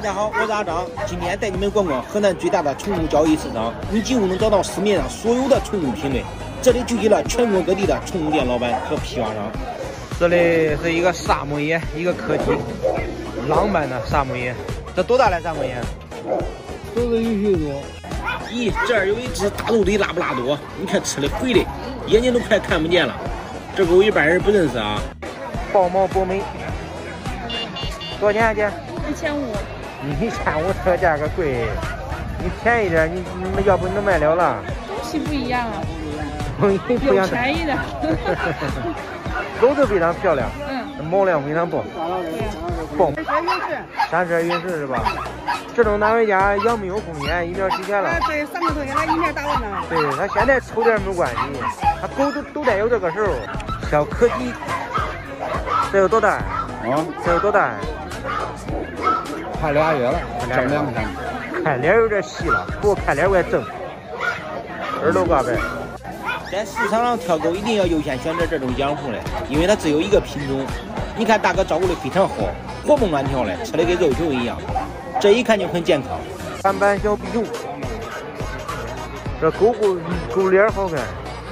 家好，我是阿张，今天带你们逛逛河南最大的宠物交易市场。你几乎能找到市面上所有的宠物品类，这里聚集了全国各地的宠物店老板和批发商。这里是一个萨摩耶，一个柯基，狼般的萨摩耶。这多大了？萨摩耶？ 都是1岁多。 咦，这儿有一只大肉堆拉布拉多，你看吃的肥的，眼睛都快看不见了。这狗一般人不认识啊。豹毛博美，多少钱啊姐？1500，这价格贵，你便宜点，你要不能卖了了。 东西不一样啊， 有便宜的。 狗都非常漂亮，毛量非常棒，棒。32运势是吧？这种单位家要没有风险，疫苗提前了。 对，3个头给他疫苗打完了。 对他现在抽点没关系，他狗都得有这个时候。小柯基，这有多大？这有多大？ 快2月了，整2天。 看脸有点细了，不过看脸怪正，耳朵挂白。在市场上挑狗一定要优先选择这种养护的，因为它只有一个品种。你看大哥照顾的非常好，活蹦乱跳的，吃的跟肉球一样，这一看就很健康。斑斑小比熊，这狗脸好看。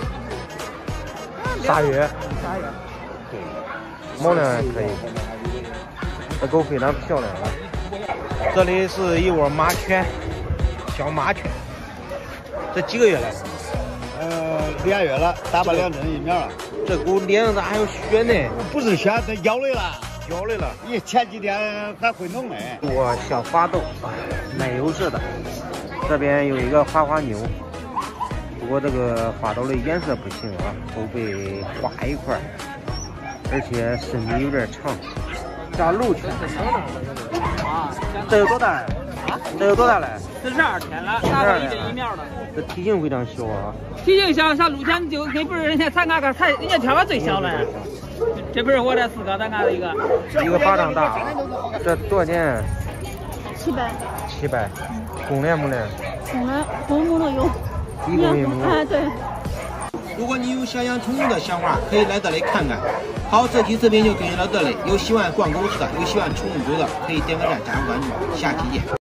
鲨鱼，对，毛量还可以。这狗非常漂亮啊。这里是一窝马犬，小马犬，这几个月了 ？2月了，打了2针疫苗了。 这狗脸上咋还有血呢？ 不是血，它咬累了。 咬累了。 前几天还会弄嘞。 哇，小花豆，奶油色的。这边有一个花花牛，不过这个花豆的颜色不行啊，都被划一块，而且身体有点长。加鹿犬。这有多大？这有多大了 ？42天了，打了1针疫苗了。 这体型非常小啊。 体型小，像鹿犬就那不是人家咱俺个才人家挑个最小的，这不是我这4个，咱俺的一个巴掌大。这多少钱 ？700。 公的母的？ 公母都有。 一公一母。 哎，对。 如果你有想养宠物的想法，可以来这里看看。好，这期视频就更新到这里。有喜欢逛狗市的，有喜欢宠物狗的，可以点个赞，加个关注。下期见。